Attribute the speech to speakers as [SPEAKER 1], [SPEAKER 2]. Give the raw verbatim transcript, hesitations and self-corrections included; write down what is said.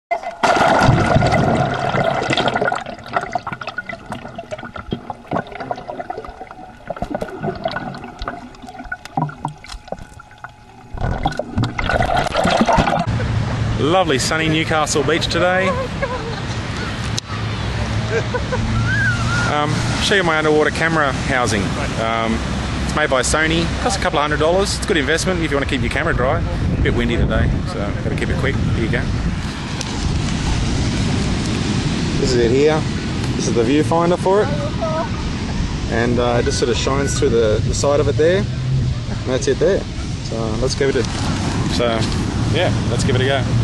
[SPEAKER 1] Lovely sunny Newcastle beach today. Um, show you my underwater camera housing. Um, it's made by Sony. Costs a couple of hundred dollars. It's a good investment if you want to keep your camera dry. A bit windy today, so got to keep it quick. Here you go. This is it here. This is the viewfinder for it, and uh, it just sort of shines through the, the side of it there. And that's it there. So let's give it a. So yeah, let's give it a go.